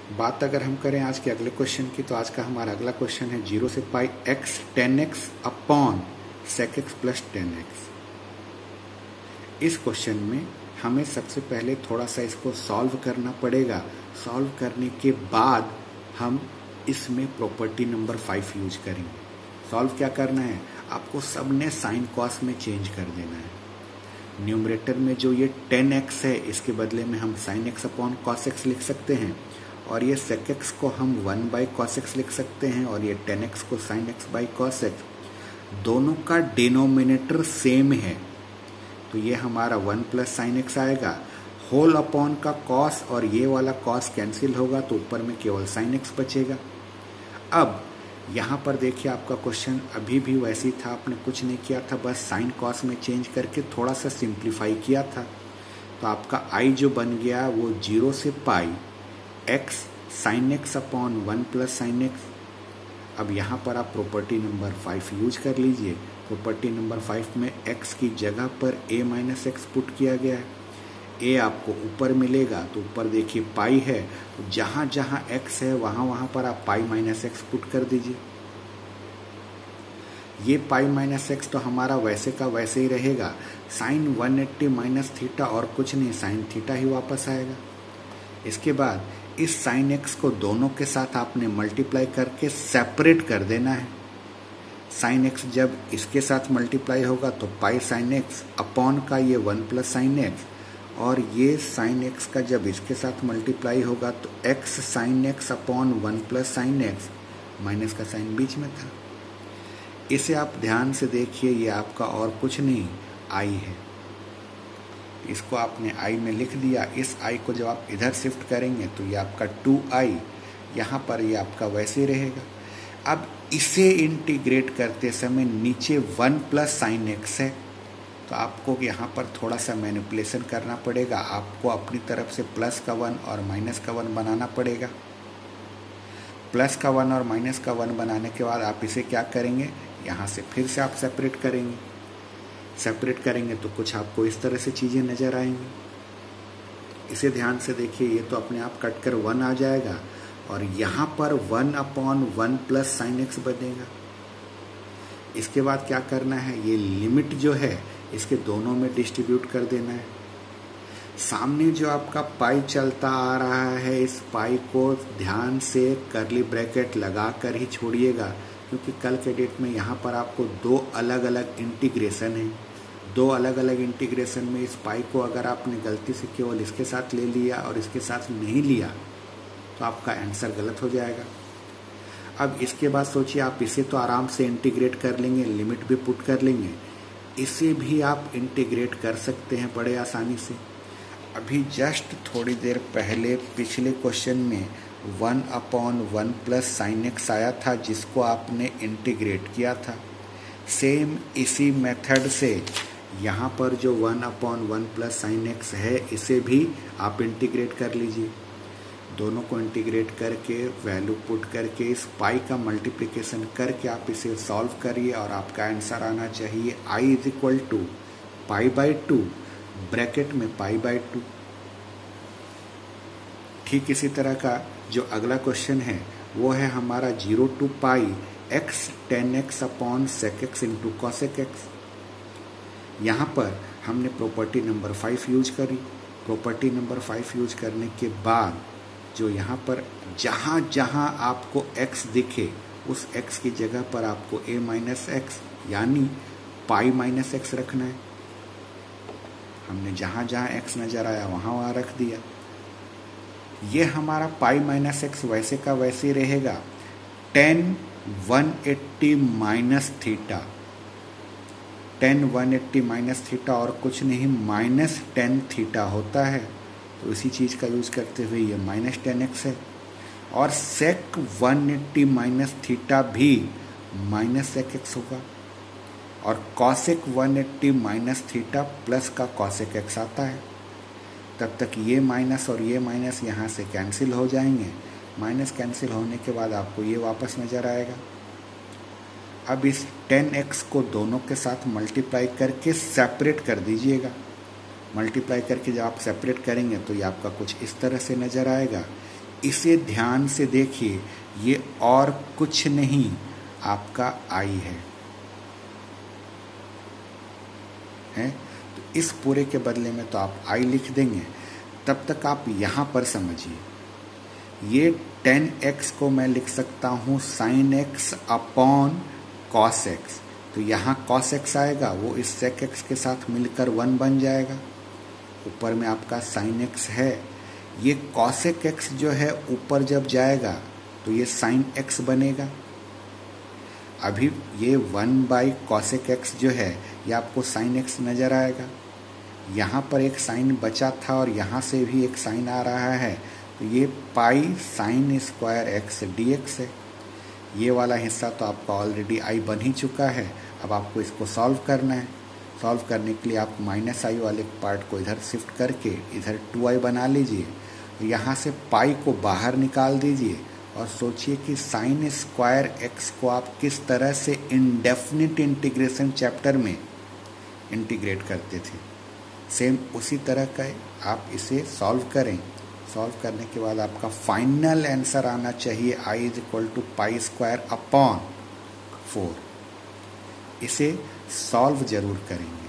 बात अगर हम करें आज के अगले क्वेश्चन की, तो आज का हमारा अगला क्वेश्चन है 0 से pi x 10x upon sec x plus 10x। इस क्वेश्चन में हमें सबसे पहले थोड़ा सा इसको सॉल्व करना पड़ेगा। सॉल्व करने के बाद हम इसमें प्रॉपर्टी नंबर 5 यूज करेंगे। सॉल्व क्या करना है, आपको सबने साइन कॉस में चेंज कर देना है। न्यूमरेटर में जो ये 10x है, इसके बदले में हम sine x upon cos x लिख सकते हैं, और ये sec x को हम 1 बाई कॉस x लिख सकते हैं, और ये 10x को sine x by cos x। दोनों का डिनोमिनेटर सेम है, तो ये हमारा 1 प्लस साइन x आएगा। होल अपॉन का कॉस और ये वाला कॉस कैंसिल होगा, तो ऊपर में केवल साइन x बचेगा। अब यहाँ पर देखिए, आपका क्वेश्चन अभी भी वैसे ही था, आपने कुछ नहीं किया था, बस साइन कॉस में चेंज करके थोड़ा सा सिंप्लीफाई किया था। तो आपका i जो बन गया वो 0 से pi x sine x upon 1 plus sine x। अब यहाँ पर आप प्रॉपर्टी नंबर 5 यूज कर लीजिए। प्रॉपर्टी नंबर 5 में x की जगह पर a माइनस एक्स पुट किया गया है। a आपको ऊपर मिलेगा, तो ऊपर देखिए पाई है, तो जहाँ जहाँ x है वहाँ पर आप पाई माइनस एक्स पुट कर दीजिए। ये पाई माइनस एक्स तो हमारा वैसे का वैसे ही रहेगा। साइन 180 माइनस थीटा और कुछ नहीं, साइन थीटा ही वापस आएगा। इसके बाद इस साइन एक्स को दोनों के साथ आपने मल्टीप्लाई करके सेपरेट कर देना है। साइन एक्स जब इसके साथ मल्टीप्लाई होगा तो पाई साइन एक्स अपॉन का ये 1 प्लस साइन एक्स, और ये साइन एक्स का जब इसके साथ मल्टीप्लाई होगा तो x sine x upon 1 plus sine x, minus का साइन बीच में था। इसे आप ध्यान से देखिए, ये आपका और कुछ नहीं आई है। इसको आपने i में लिख दिया। इस i को जब आप इधर शिफ्ट करेंगे तो ये आपका 2i, यहाँ पर ये आपका वैसे रहेगा। अब इसे इंटीग्रेट करते समय नीचे 1 प्लस साइन एक्स है, तो आपको यहाँ पर थोड़ा सा मैनिपुलेशन करना पड़ेगा। आपको अपनी तरफ से प्लस का 1 और माइनस का 1 बनाना पड़ेगा। प्लस का 1 और माइनस का 1 बनाने के बाद आप इसे क्या करेंगे, यहाँ से फिर से आप सेपरेट करेंगे। सेपरेट करेंगे तो कुछ आपको इस तरह से चीज़ें नज़र आएंगी। इसे ध्यान से देखिए, ये तो अपने आप कट कर 1 आ जाएगा, और यहाँ पर 1 अपॉन 1 प्लस साइन एक्स बनेगा। इसके बाद क्या करना है, ये लिमिट जो है इसके दोनों में डिस्ट्रीब्यूट कर देना है। सामने जो आपका पाई चलता आ रहा है, इस पाई को ध्यान से कर्ली ब्रैकेट लगा कर ही छोड़िएगा, क्योंकि कल के डेट में यहाँ पर आपको 2 अलग अलग इंटीग्रेशन है। 2 अलग अलग इंटीग्रेशन में इस पाई को अगर आपने गलती से केवल इसके साथ ले लिया और इसके साथ नहीं लिया, तो आपका आंसर गलत हो जाएगा। अब इसके बाद सोचिए, आप इसे तो आराम से इंटीग्रेट कर लेंगे, लिमिट भी पुट कर लेंगे। इसे भी आप इंटीग्रेट कर सकते हैं बड़े आसानी से। अभी जस्ट थोड़ी देर पहले पिछले क्वेश्चन में 1 अपॉन 1 प्लस साइन एक्स आया था, जिसको आपने इंटीग्रेट किया था। सेम इसी मेथड से यहाँ पर जो 1 अपॉन 1 प्लस साइन एक्स है, इसे भी आप इंटीग्रेट कर लीजिए। दोनों को इंटीग्रेट करके वैल्यू पुट करके इस पाई का मल्टीप्लिकेशन करके आप इसे सॉल्व करिए, और आपका आंसर आना चाहिए i is equal to pi by 2 bracket में पाई बाई 2। ठीक इसी तरह का जो अगला क्वेश्चन है वो है हमारा 0 to pi x 10x upon sec x into cosec x. यहाँ पर हमने प्रॉपर्टी नंबर 5 यूज करी। प्रॉपर्टी नंबर 5 यूज करने के बाद जो यहाँ पर जहाँ जहाँ आपको x दिखे, उस x की जगह पर आपको a माइनस एक्स यानी पाई माइनस एक्स रखना है। हमने जहाँ जहाँ x नज़र आया वहाँ रख दिया। ये हमारा पाई माइनस एक्स वैसे का वैसे रहेगा। 10 180 माइनस थीटा, 10 180 माइनस थीटा और कुछ नहीं माइनस 10 थीटा होता है, तो इसी चीज़ का यूज करते हुए ये माइनस 10x है। और सेक 180 माइनस थीटा भी माइनस सेक एक्स होगा, और कॉसेक 180 माइनस थीटा प्लस का कॉसेक एक्स आता है। तब तक ये माइनस और ये माइनस यहाँ से कैंसिल हो जाएंगे। माइनस कैंसिल होने के बाद आपको ये वापस नज़र आएगा। अब इस 10x को दोनों के साथ मल्टीप्लाई करके सेपरेट कर दीजिएगा। मल्टीप्लाई करके जब आप सेपरेट करेंगे तो ये आपका कुछ इस तरह से नज़र आएगा। इसे ध्यान से देखिए, ये और कुछ नहीं आपका आई है। तो इस पूरे के बदले में तो आप आई लिख देंगे। तब तक आप यहाँ पर समझिए, ये 10x को मैं लिख सकता हूँ sin x upon cos x। तो यहाँ cos x आएगा, वो इस sec x के साथ मिलकर 1 बन जाएगा। ऊपर में आपका sin x है, ये cosec x जो है ऊपर जब जाएगा तो ये sin x बनेगा। अभी ये 1/cosec x जो है ये आपको sin x नज़र आएगा। यहाँ पर एक साइन बचा था और यहाँ से भी एक साइन आ रहा है, तो ये pi sin square x dx है। ये वाला हिस्सा तो आपका ऑलरेडी आई बन ही चुका है। अब आपको इसको सॉल्व करना है। सॉल्व करने के लिए आप माइनस आई वाले पार्ट को इधर शिफ्ट करके इधर 2i बना लीजिए। यहाँ से पाई को बाहर निकाल दीजिए और सोचिए कि sin स्क्वायर x को आप किस तरह से इंडेफिनिट इंटीग्रेशन चैप्टर में इंटीग्रेट करते थे। सेम उसी तरह का आप इसे सॉल्व करें। सॉल्व करने के बाद आपका फाइनल आंसर आना चाहिए i is equal to pi square upon 4। इसे सॉल्व जरूर करेंगे।